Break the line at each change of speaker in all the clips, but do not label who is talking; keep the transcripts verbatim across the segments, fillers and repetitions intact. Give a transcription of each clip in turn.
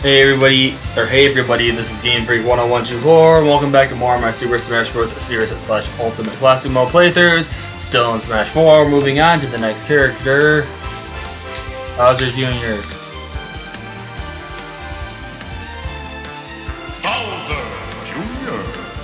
Hey everybody, or hey everybody, this is Game Freak one oh one two four, and welcome back to more of my Super Smash Bros. Series slash Ultimate Classic Mode playthroughs. Still in Smash four, moving on to the next character, Bowser Junior
Bowser Junior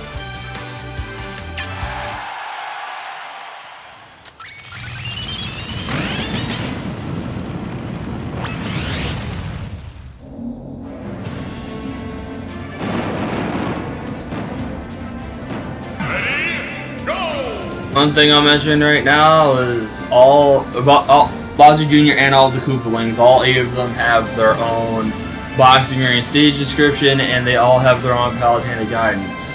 One thing I'll mention right now is all about all, Bowser Junior and all the Koopalings. All eight of them have their own boxing ring stage description, and they all have their own Palutena guidance.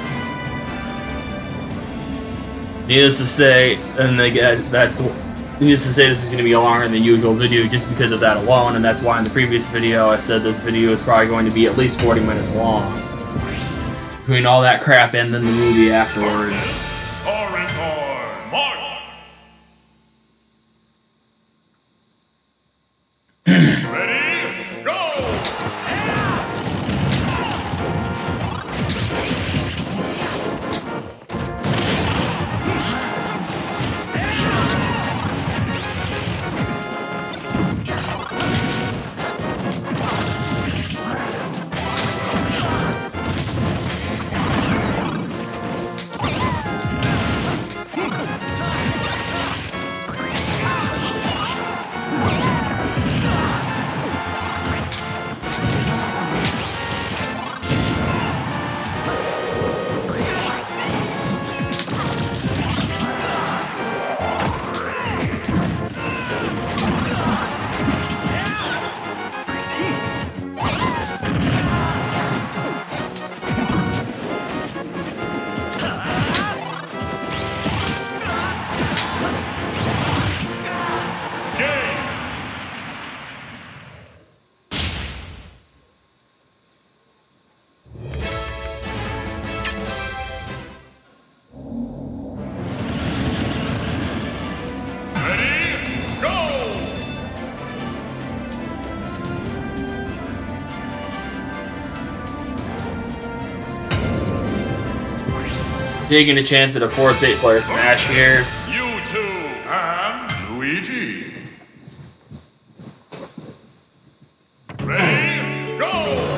Needless to say, and they get that. Needless to say, this is going to be a longer than usual video just because of that alone, and that's why in the previous video I said this video is probably going to be at least forty minutes long. Between all that crap and then the movie afterwards.
Ready, go!
Taking a chance at a four to eight player Smash here.
You two and Luigi. Ready, go!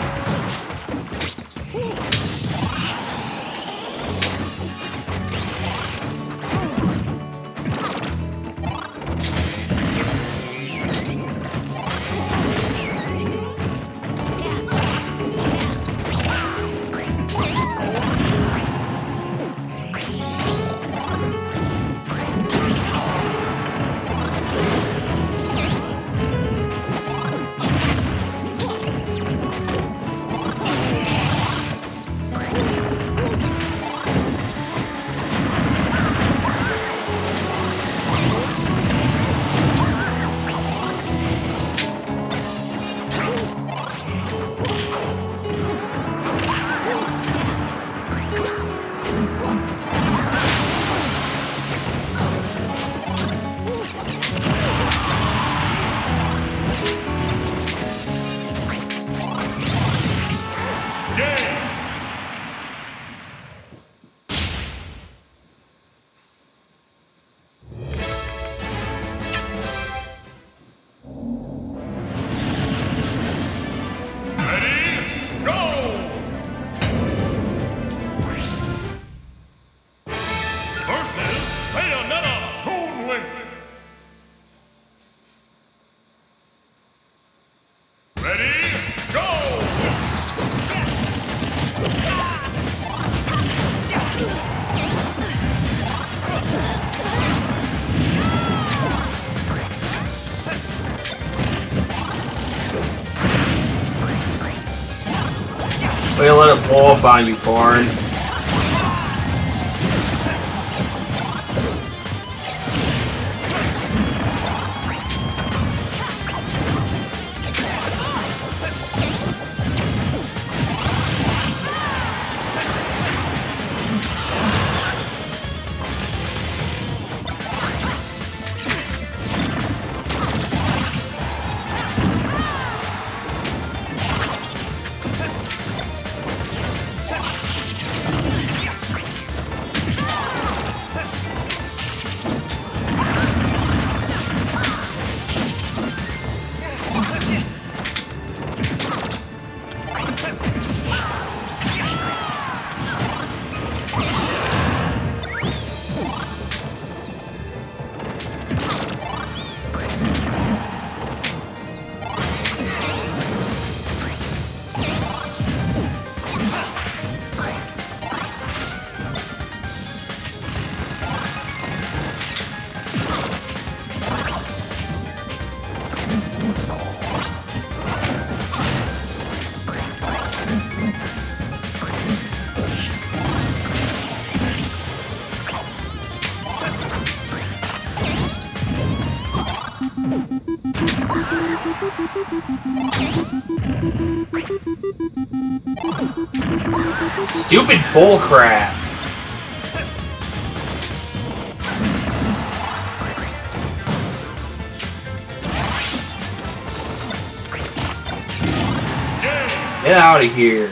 Way to let it blow up on you, Corn. Stupid bullcrap. Get out of here.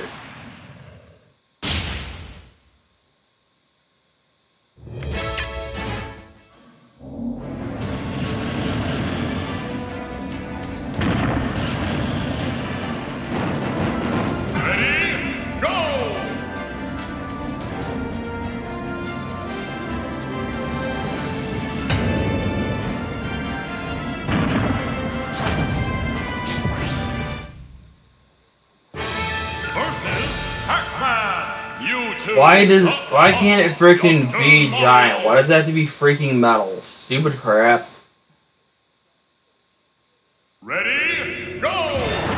Why does why can't it freaking be giant? Why does it have to be freaking metal? Stupid crap.
Ready, go!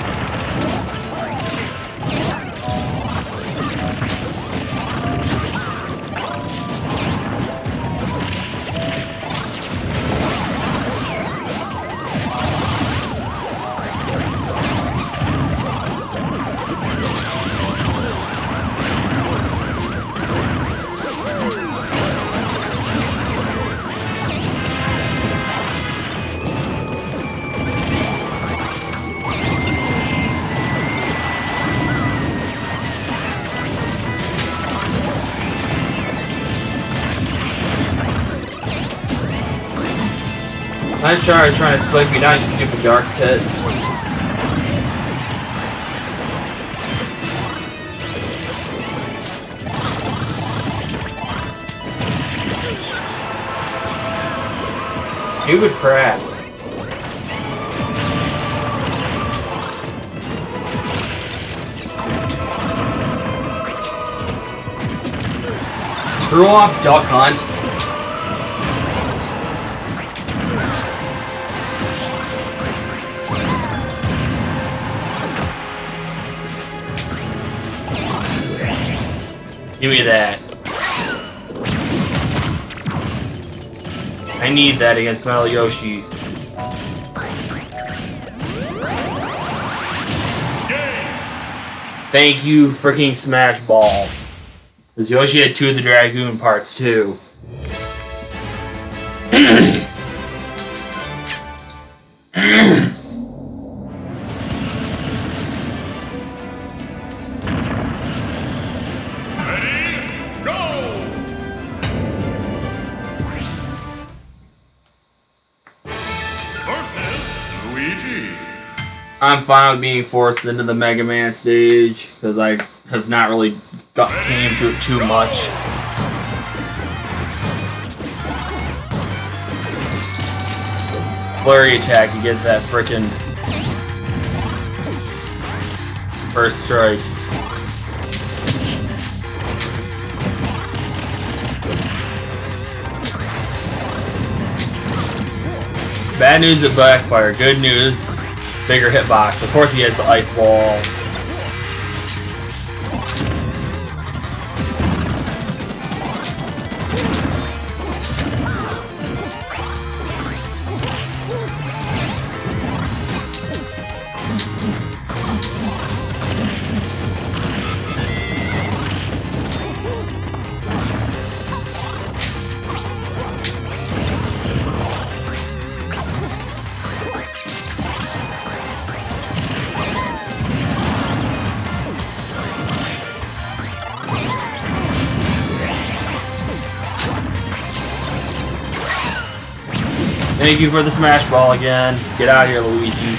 Nice try trying to spike me down, you stupid dark pit. Stupid crap. Screw off, Duck Hunt. Give me that. I need that against Metal Yoshi. Thank you, freaking Smash Ball. Because Yoshi had two of the Dragoon parts, too. I'm fine with being forced into the Mega Man stage, because I have not really got came to it too much. Flurry attack, you get that frickin' first strike. Bad news at backfire, good news. Bigger hitbox. Of course he has the ice ball. Thank you for the Smash Ball again. Get out of here, Luigi.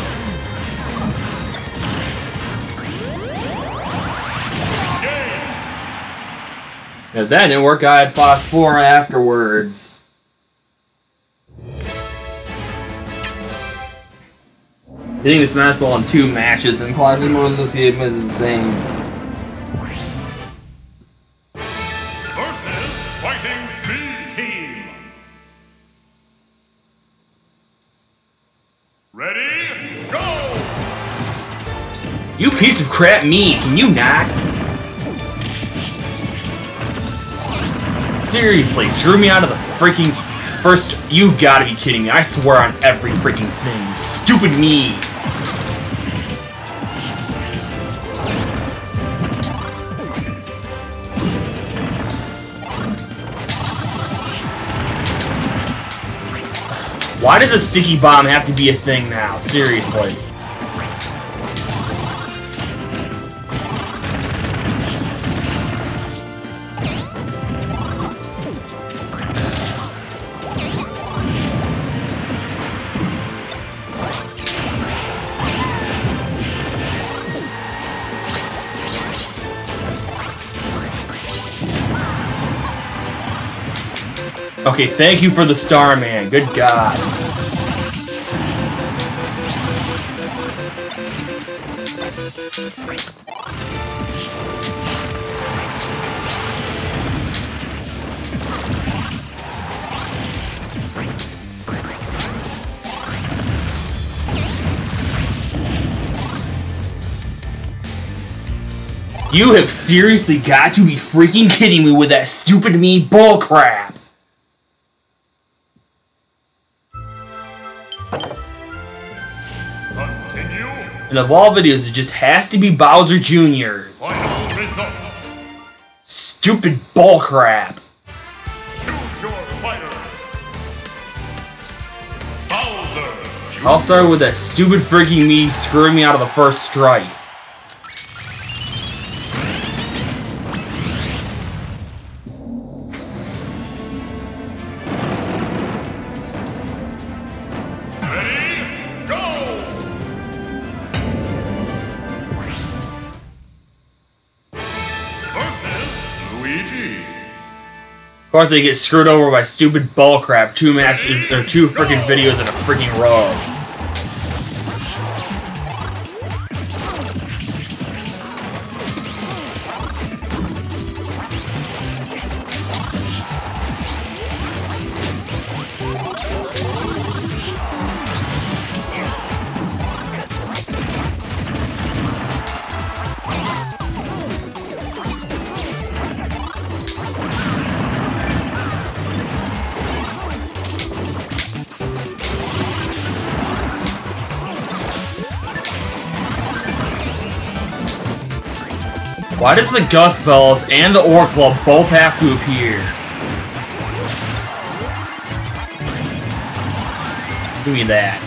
If that didn't work, I had Phosphor afterwards. Hitting the Smash Ball in two matches in Classic Mode this game is insane.
Versus Fighting B Team. Ready, go!
You piece of crap me, can you not? Seriously, screw me out of the freaking First, you've got to be kidding me. I swear on every freaking thing. Stupid me. Why does a sticky bomb have to be a thing now? Seriously. Okay, thank you for the star, man. Good God. You have seriously got to be freaking kidding me with that stupid me bullcrap.
Continue.
And of all videos, it just has to be Bowser Junior's.
Final results.
Stupid bullcrap.
Choose your fighter. Bowser Junior
I'll start with that stupid freaking me screwing me out of the first strike. Of course, they get screwed over by stupid bullcrap. Two matches, or two freaking videos in a freaking row. Why does the Gust Bells and the Ore Club both have to appear? Give me that.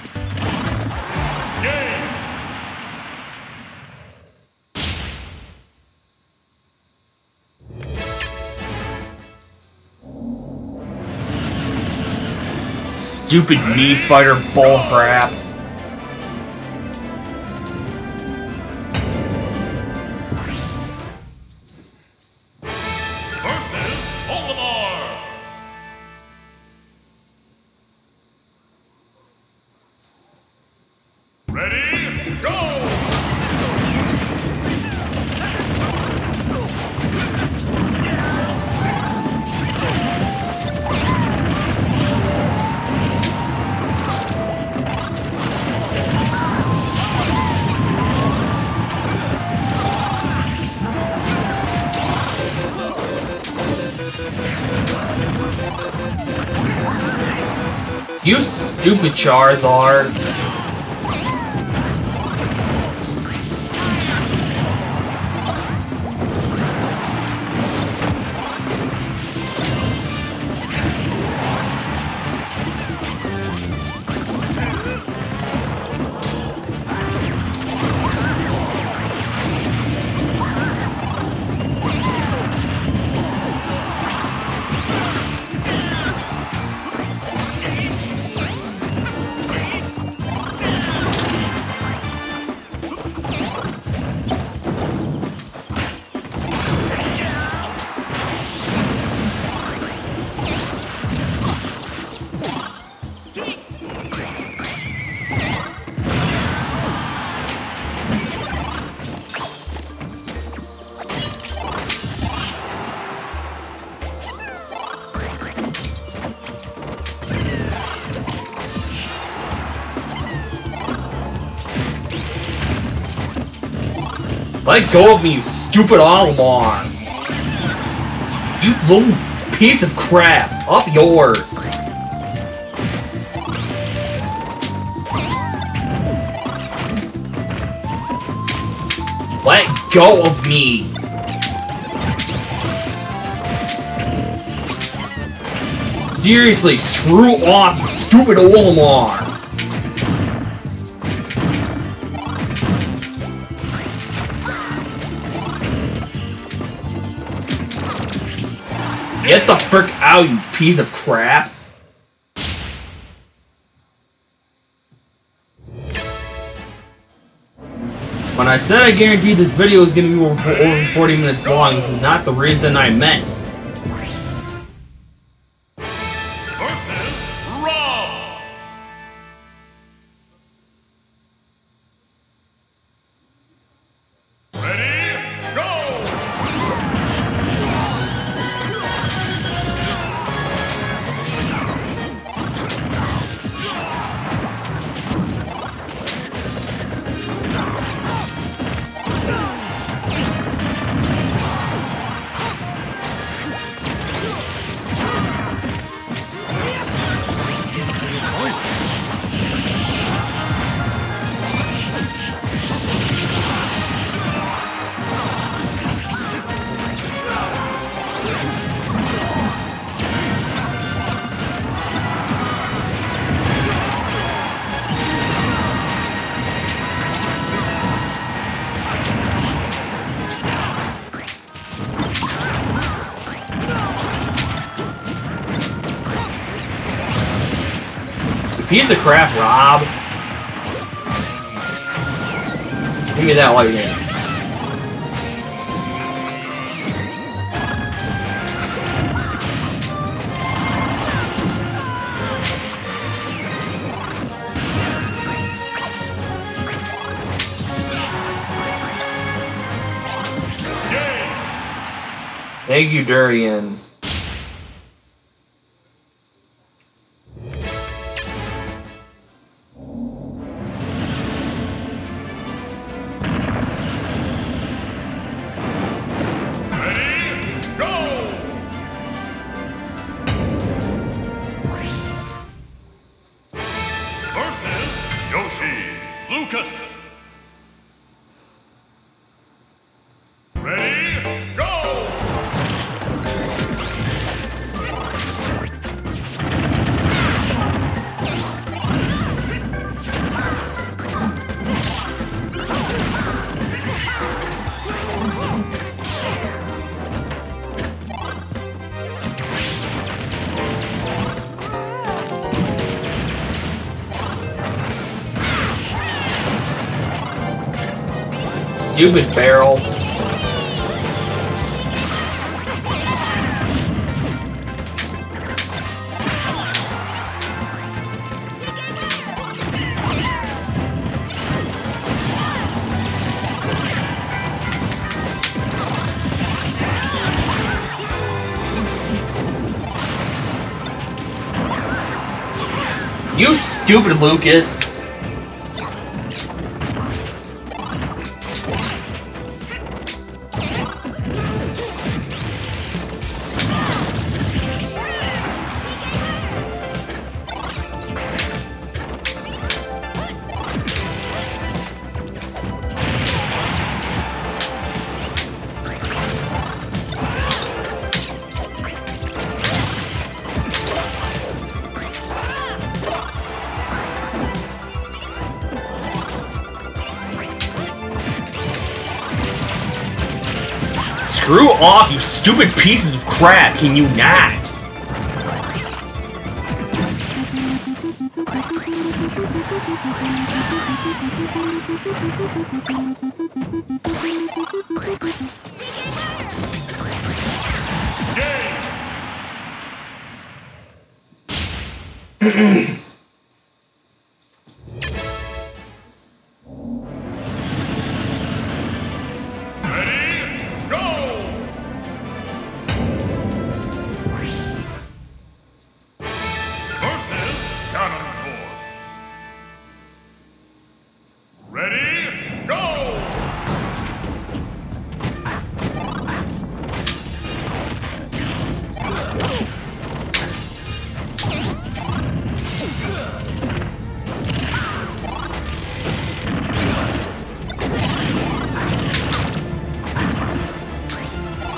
Stupid Mii Fighter bullcrap.
Ready, go!
You stupid Charizard. Let go of me, you stupid Olimar! You little piece of crap! Up yours! Let go of me! Seriously, screw off, you stupid Olimar! Get the frick out, you piece of crap! When I said I guaranteed this video was going to be over, over forty minutes long, this is not the reason I meant.
Versus Rob. Ready, go!
Piece of crap, Rob. Give me that light in. Thank you, Durian.
Lucas. Ready, go!
Stupid barrel. You stupid Lucas. Screw off, you stupid pieces of crap, can you not?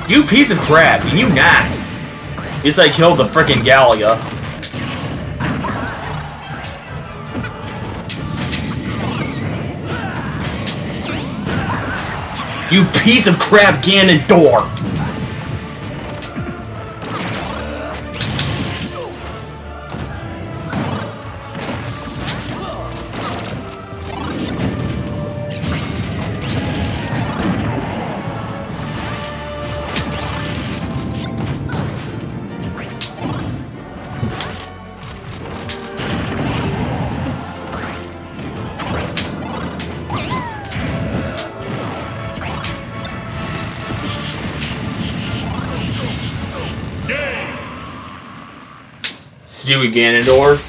You piece of crap, can you not? Just like killed the frickin' Galaga. You piece of crap, Ganondorf! Stupid Ganondorf.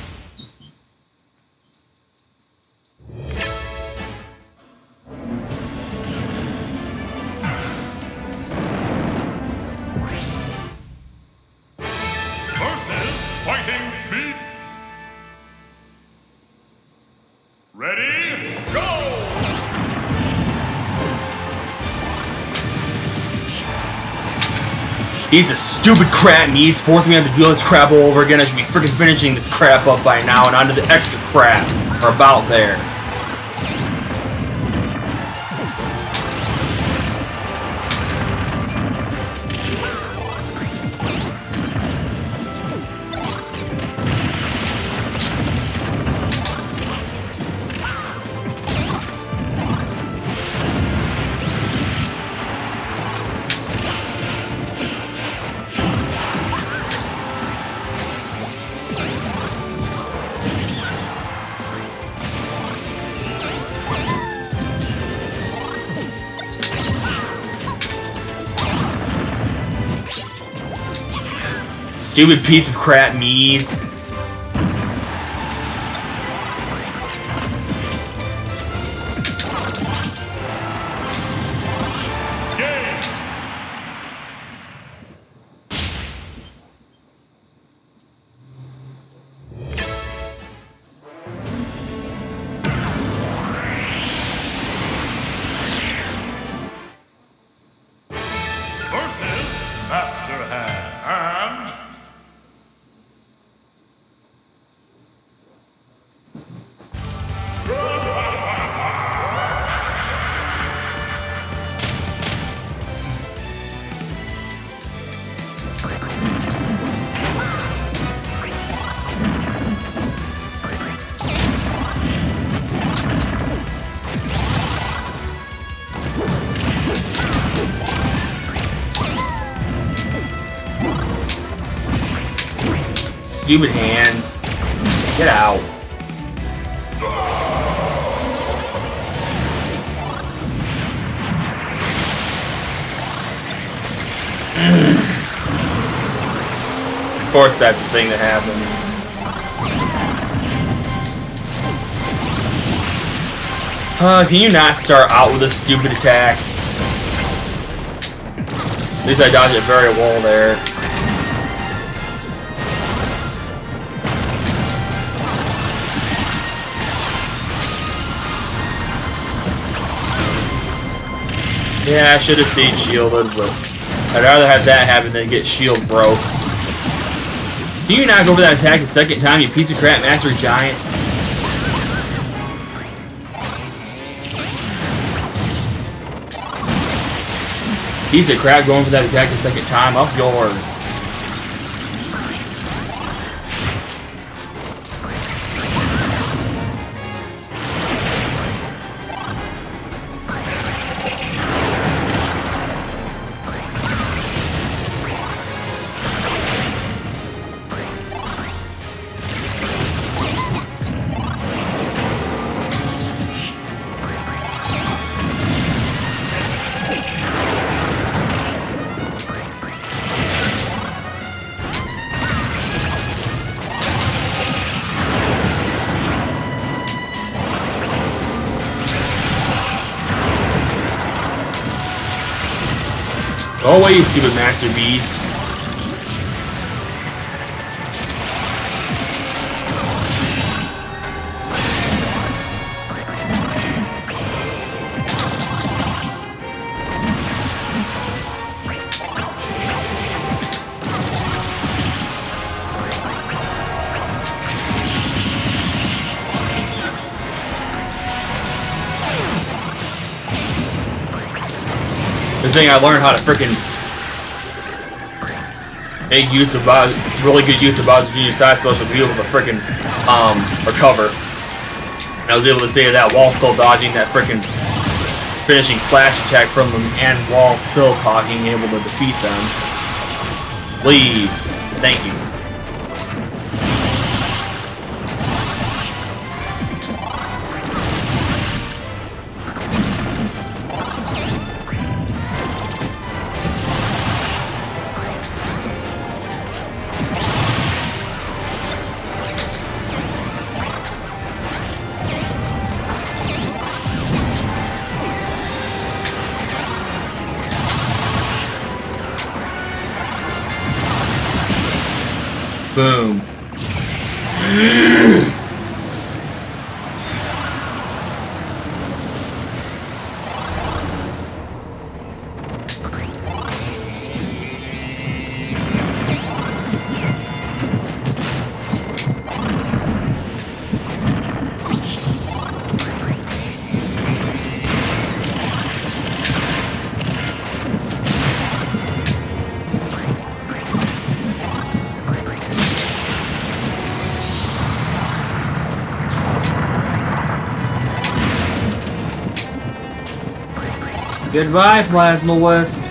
Versus fighting beat. Ready, go!
He's a stupid crap and he's forcing me to do this crap all over again. I should be freaking finishing this crap up by now and onto the extra crap. Or about there. Stupid piece of crap, Mies.
Versus Master Hand and
Stupid hands. Get out. Of course that's the thing that happens. Uh, can you not start out with a stupid attack? At least I dodged it very well there. Yeah, I should have stayed shielded, but I'd rather have that happen than get shield broke. Do you not go for that attack the second time, you piece of crap Master Giant? Piece of crap going for that attack the second time, up yours. Go away, you stupid Master Beast. Good thing I learned how to frickin' make use of Bowser, really good use of Bowser Junior's side special to be able to frickin' um, recover. And I was able to save that while still dodging that frickin' finishing slash attack from them and while still talking, able to defeat them. Leave. Thank you. Boom. Goodbye, Plasma Wisp.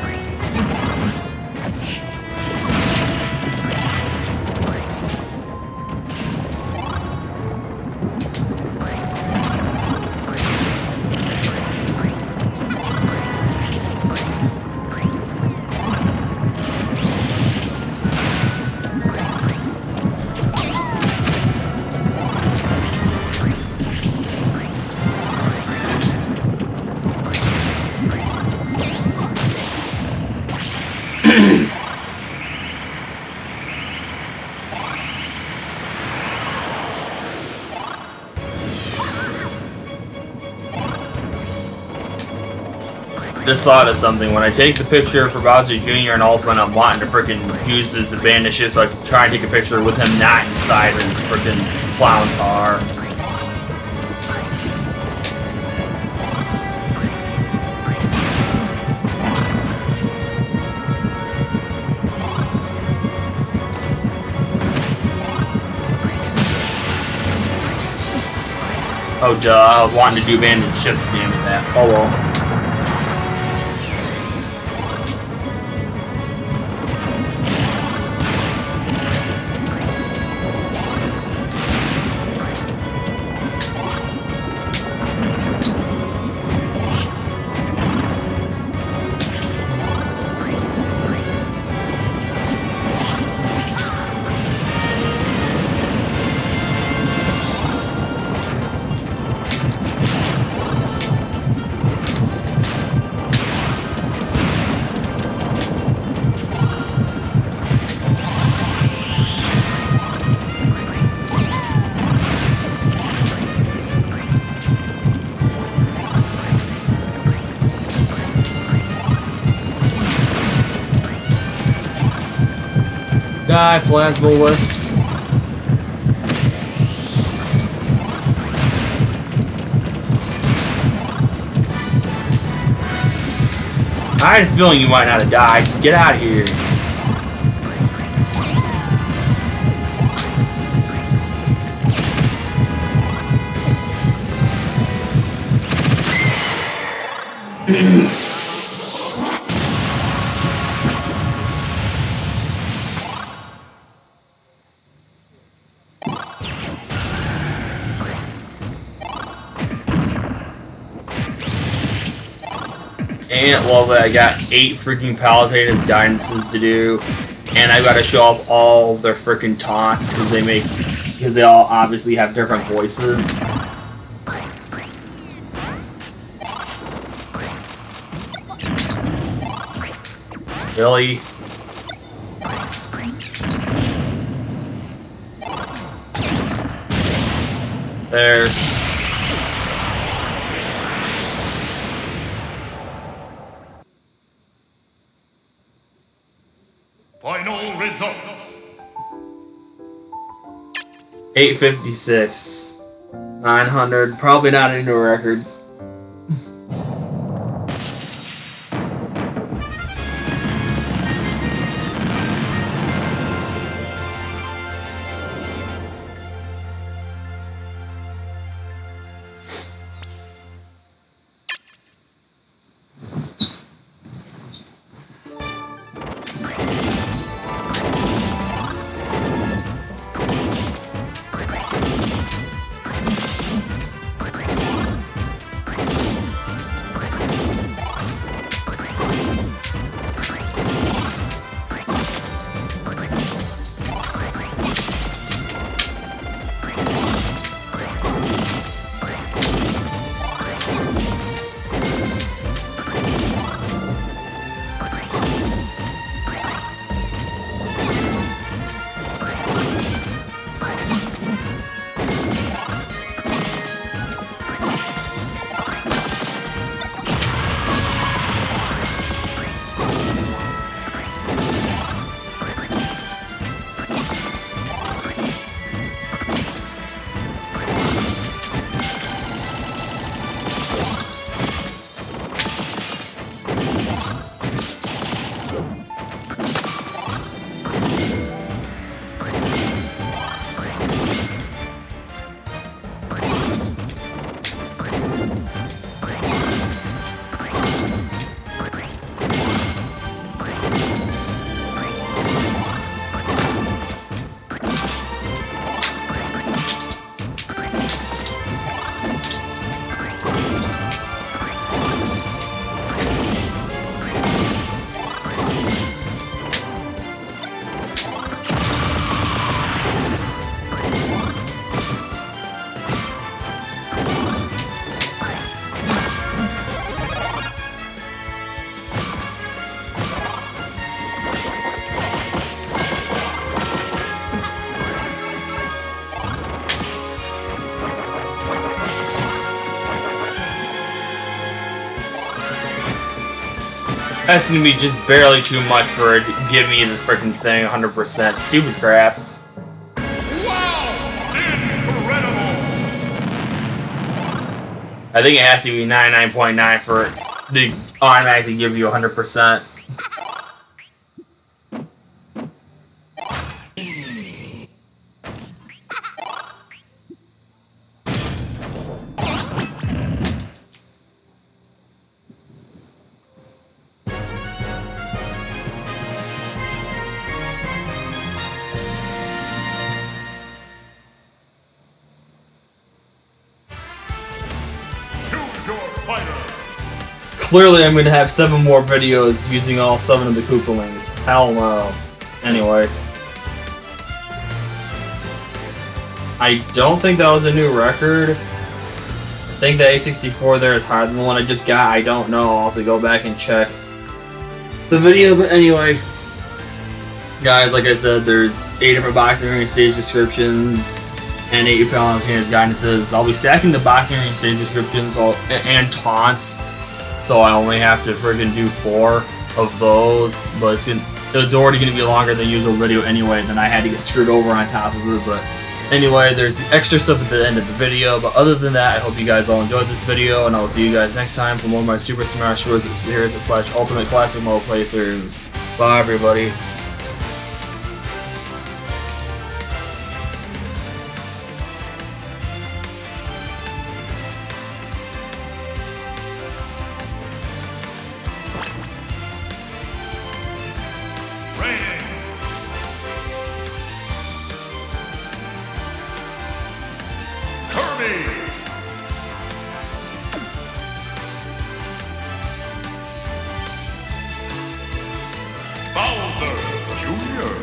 Just thought of something. When I take the picture for Bowser Junior and Ultimate, I'm wanting to freaking use this abandoned ship so I can try and take a picture with him not inside of his freaking clown car. Oh duh, I was wanting to do abandoned ship, damn it that. Oh well. Die, Plasma Wisps. I had a feeling you might not have died. Get out of here. And well, I got eight freaking Palisades guidances to do, and I got to show off all of their freaking taunts because they make because they all obviously have different voices. Really? There.
Final results.
eight fifty-six. nine hundred. Probably not a new record. That's gonna be just barely too much for it to give me the freaking thing one hundred percent. Stupid crap.
Wow! Incredible!
I think it has to be ninety-nine point nine for it to automatically give you one hundred percent. Clearly, I'm going to have seven more videos using all seven of the Koopalings. Hell no. Anyway. I don't think that was a new record. I think the A sixty-four there is harder than the one I just got. I don't know. I'll have to go back and check the video. But anyway. Guys, like I said, there's eight different boxing ring stage descriptions and eight Palantina's guidances. I'll be stacking the boxing ring stage descriptions and taunts. So I only have to friggin' do four of those, but it's, gonna, it's already going to be longer than the usual video anyway, then I had to get screwed over on top of it, but anyway, there's the extra stuff at the end of the video, but other than that, I hope you guys all enjoyed this video, and I'll see you guys next time for more of my Super Smash Bros. Series slash Ultimate Classic Mode playthroughs. Bye, everybody.
Bowser Junior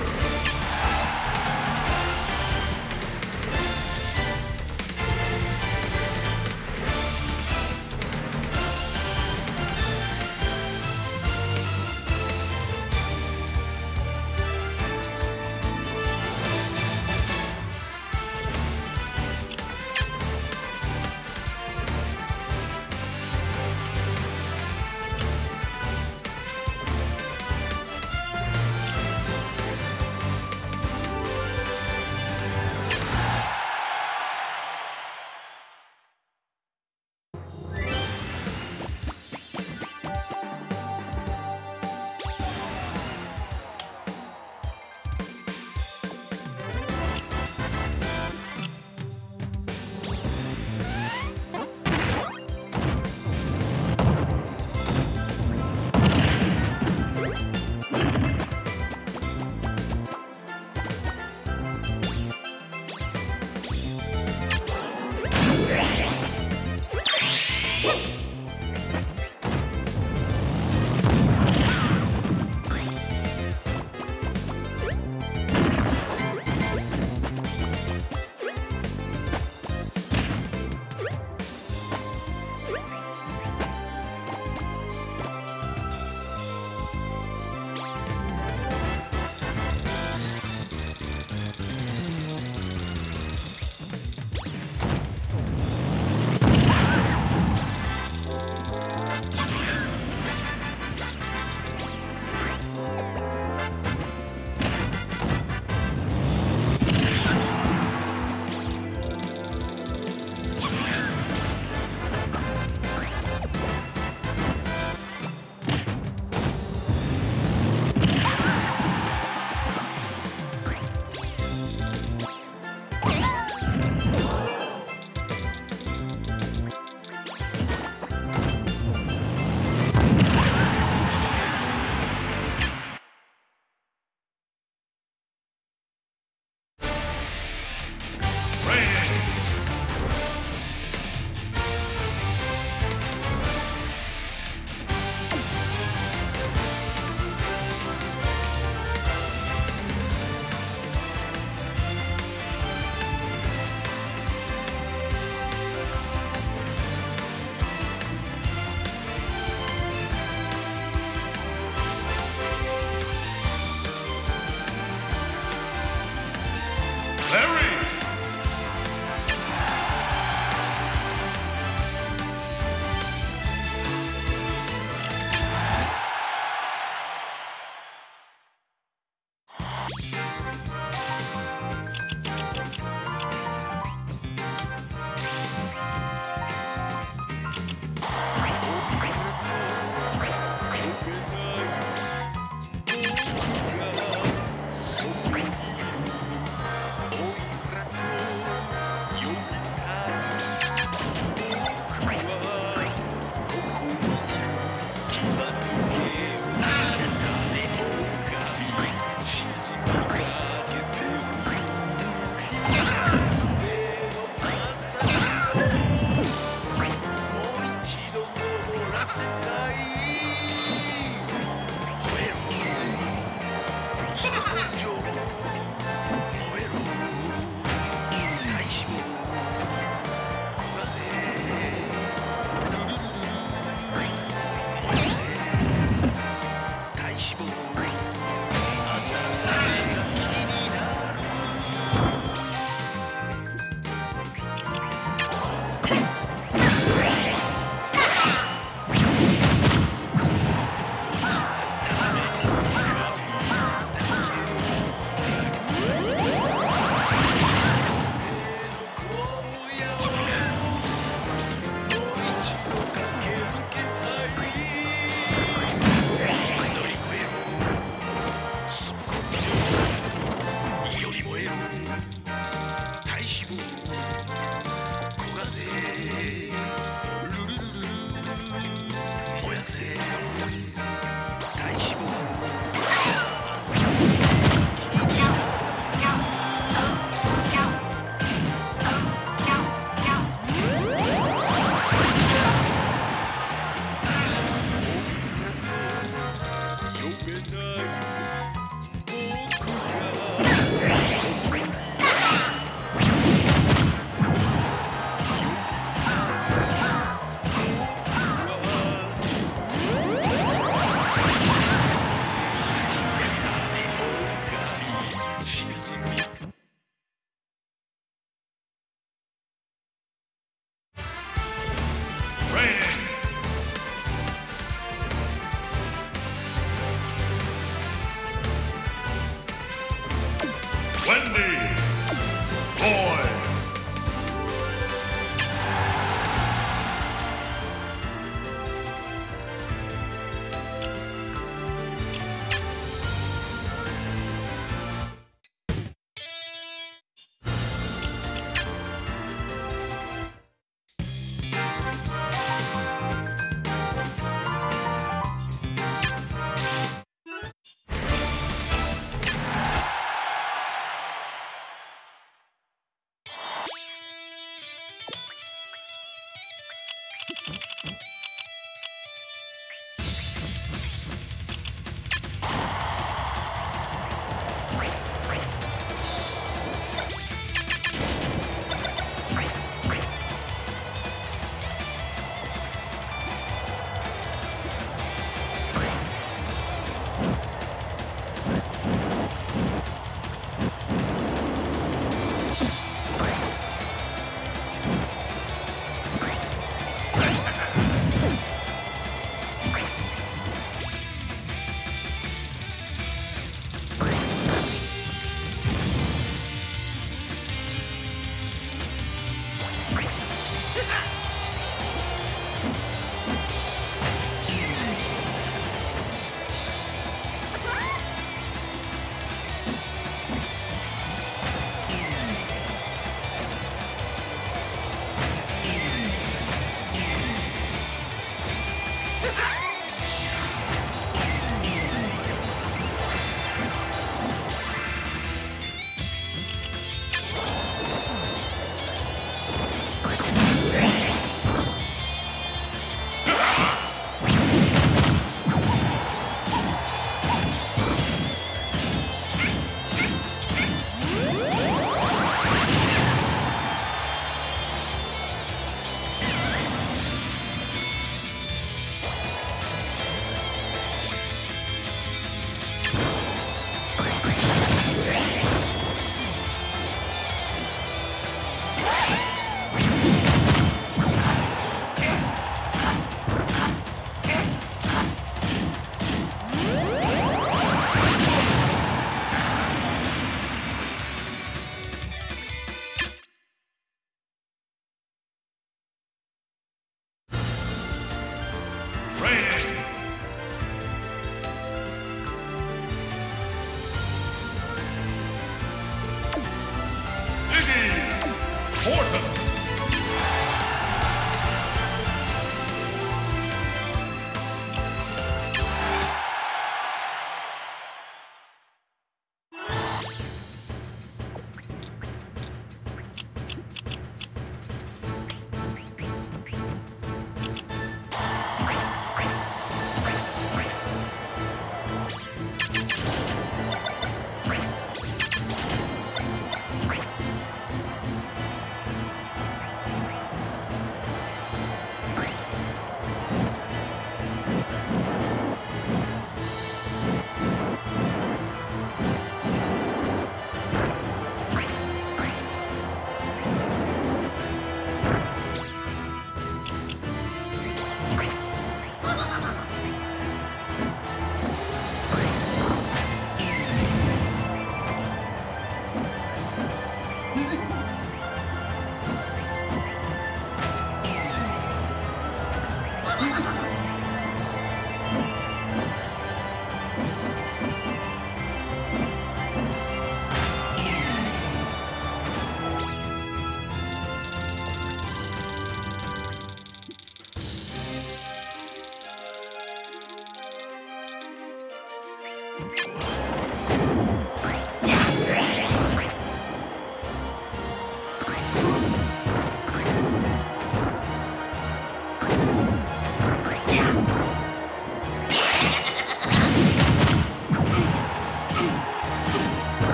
Yeah.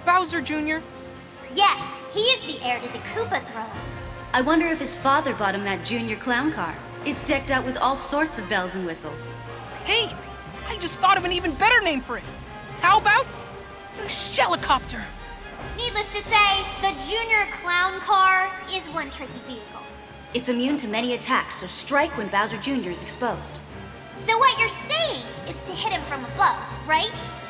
Bowser Junior?
Yes, he is the heir to the Koopa throne.
I wonder if his father bought him that Junior clown car. It's decked out with all sorts of bells and whistles.
Hey, I just thought of an even better name for it. How about the Shellicopter?
Needless to say, the Junior clown car is one tricky vehicle.
It's immune to many attacks, so strike when Bowser Junior is exposed.
So what you're saying is to hit him from above, right?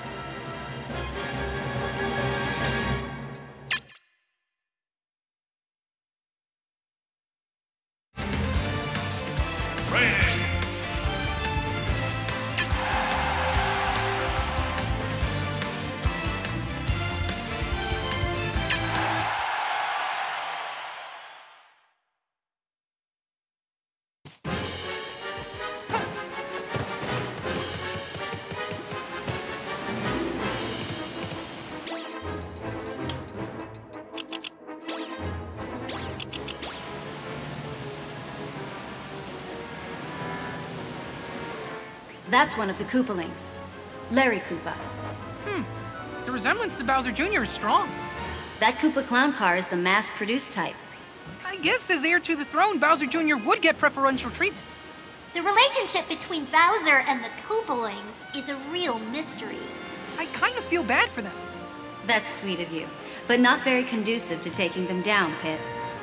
That's one of the Koopalings. Larry Koopa.
Hmm. The resemblance to Bowser Junior is strong.
That Koopa clown car is the mass-produced type.
I guess as heir to the throne, Bowser Junior would get preferential treatment.
The relationship between Bowser and the Koopalings is a real mystery.
I kind of feel bad for them.
That's sweet of you, but not very conducive to taking them down, Pit.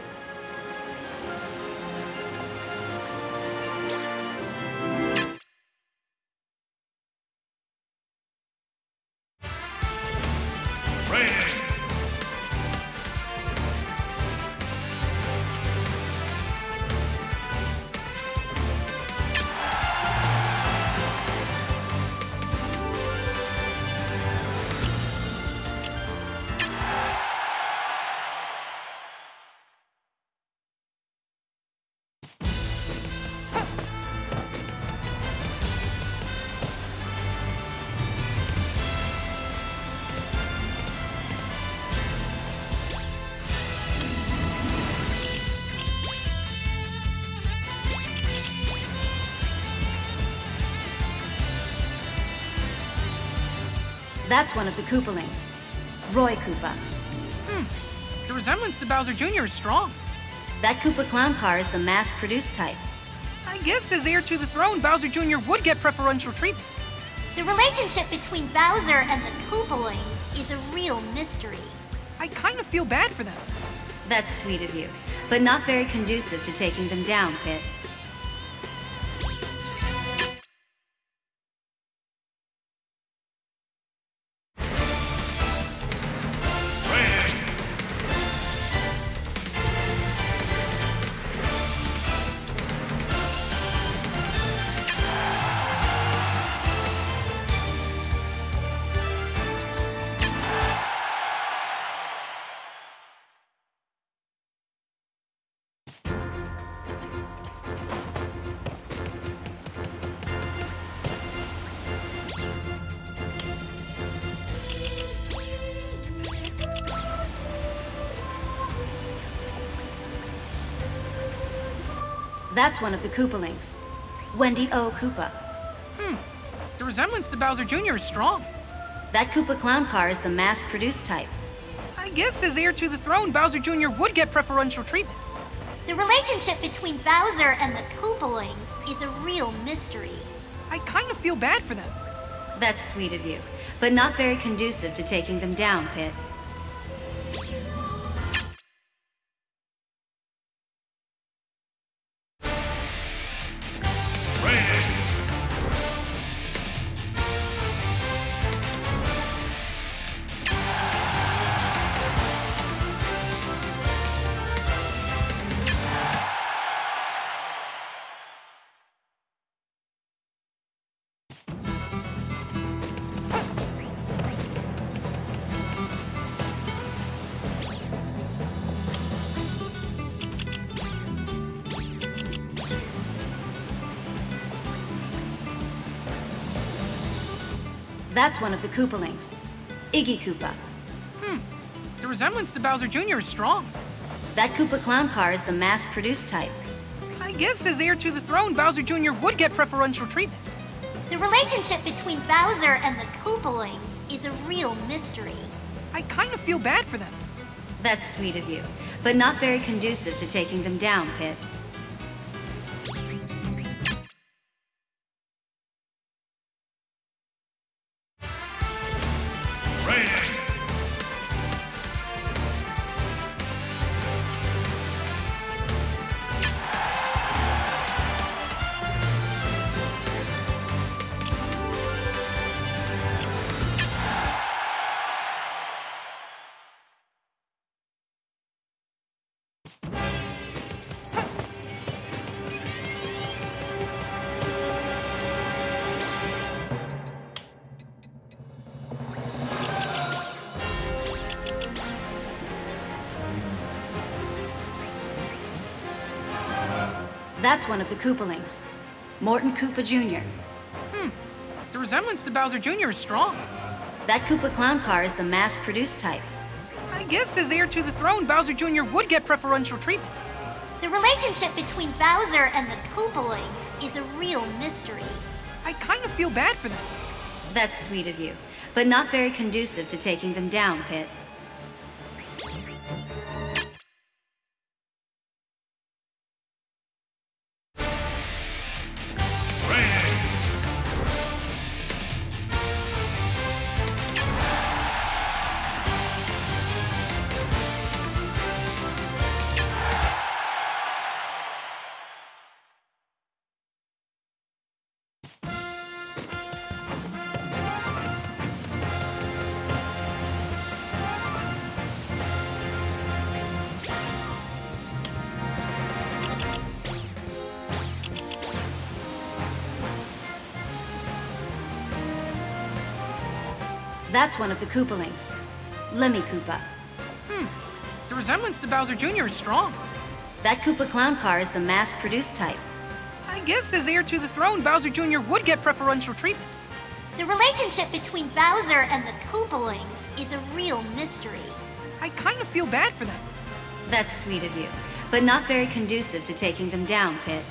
That's one of the Koopalings. Roy Koopa.
Hmm. The resemblance to Bowser Junior is strong.
That Koopa clown car is the mass-produced type.
I guess as heir to the throne, Bowser Junior would get preferential treatment.
The relationship between Bowser and the Koopalings is a real mystery.
I kind of feel bad for them.
That's sweet of you, but not very conducive to taking them down, Pit. That's one of the Koopalings. Wendy O. Koopa.
Hmm. The resemblance to Bowser Junior is strong.
That Koopa clown car is the mass-produced type.
I guess as heir to the throne, Bowser Junior would get preferential treatment.
The relationship between Bowser and the Koopalings is a real mystery.
I kind of feel bad for them.
That's sweet of you, but not very conducive to taking them down, Pit. That's one of the Koopalings. Iggy Koopa.
Hmm. The resemblance to Bowser Junior is strong.
That Koopa clown car is the mass-produced type.
I guess as heir to the throne, Bowser Junior would get preferential treatment.
The relationship between Bowser and the Koopalings is a real mystery.
I kind of feel bad for them.
That's sweet of you, but not very conducive to taking them down, Pit. That's one of the Koopalings. Morton Koopa Junior
Hmm. The resemblance to Bowser Junior is strong.
That Koopa clown car is the mass-produced type.
I guess as heir to the throne, Bowser Junior would get preferential treatment.
The relationship between Bowser and the Koopalings is a real mystery.
I kind of feel bad for them.
That's sweet of you, but not very conducive to taking them down, Pit. That's one of the Koopalings. Lemmy Koopa.
Hmm. The resemblance to Bowser Junior is strong.
That Koopa clown car is the mass-produced type.
I guess as heir to the throne, Bowser Junior would get preferential treatment.
The relationship between Bowser and the Koopalings is a real mystery.
I kind of feel bad for them.
That's sweet of you, but not very conducive to taking them down, Pit.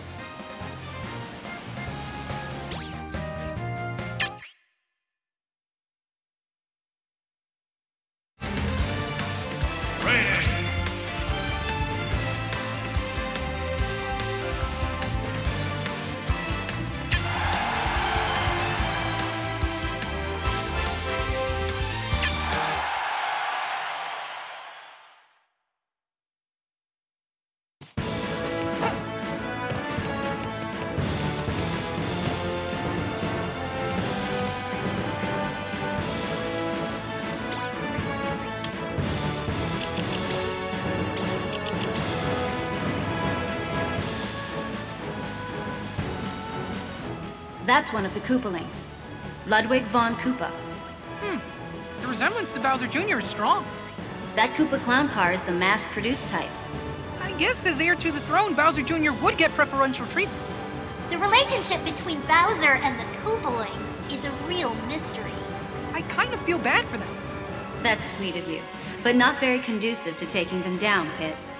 That's one of the Koopalings. Ludwig von Koopa.
Hmm. The resemblance to Bowser Junior is strong.
That Koopa clown car is the mass-produced type.
I guess as heir to the throne, Bowser Junior would get preferential treatment.
The relationship between Bowser and the Koopalings is a real mystery.
I kind of feel bad for them.
That's sweet of you, but not very conducive to taking them down, Pit.